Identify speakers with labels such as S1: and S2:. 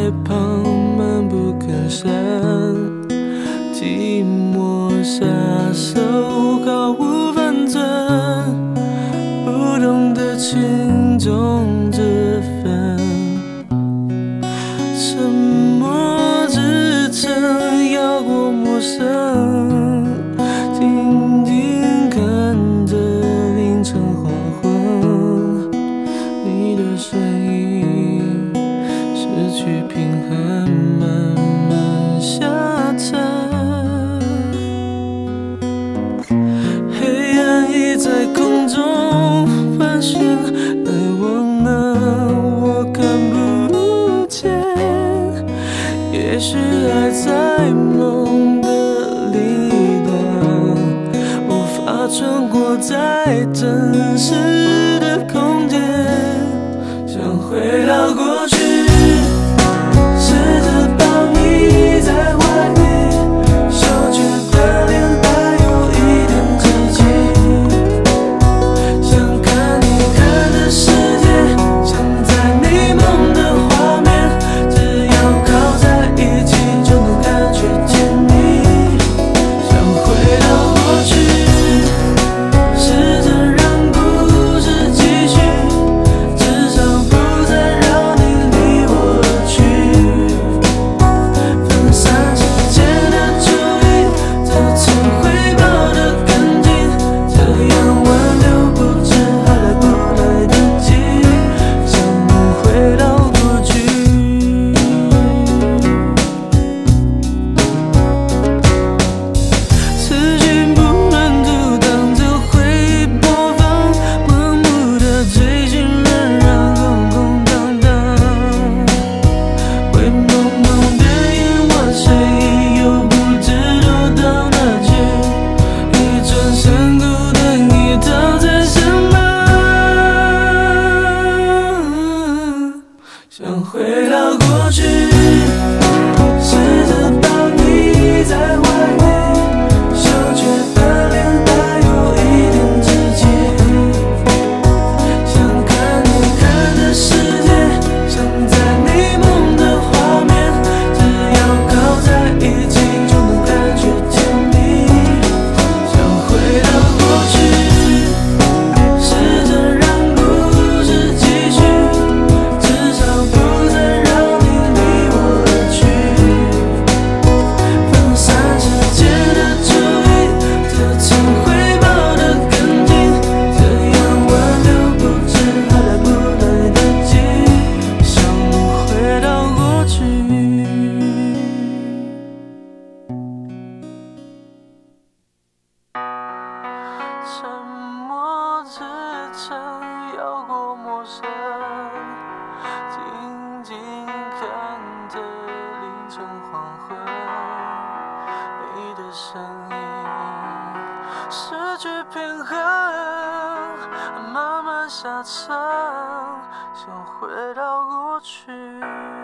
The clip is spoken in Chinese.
S1: 旁闷不吭声，寂寞下手毫无分寸，不懂得轻重之分，沉默支撑要过陌生，静静看着凌晨黄昏，你的声音失去平衡，慢慢下沉，黑暗已在空中盘旋，而我呢，我看不见，也许爱在梦的另一端，无法穿过在真实的空间，想回到过去，试着抱你在怀里，羞怯的脸带有一点自己，想看你看的世界，想在你梦的画面，只要靠在一起就能感觉甜蜜，想回到过去，试着让故事继续，至少不再让你离我而去，分散时间的注意，这次回报得更紧，这样挽留不知还来不来得及，想回到过去。思绪不能阻挡着回忆播放，盲目的追寻仍然空空荡荡，灰蒙蒙的夜晚，谁又不知道到哪去，一转身孤单已躺在身旁，想回到过去，试着抱你在怀里，羞怯的脸带有一点自己，想看你看的世界，想在你梦的画面，只要靠在一起就能感觉甜蜜，想回到过去，试着让故事继续，至少不再让你离我而去，分散时间的注意，这次回报得更紧，这样挽留不知还来不来得及，想回到过去。沉默支撑要过陌生，静静看着凌晨黄昏，你的声音失去平衡，慢慢下沉，想回到过去。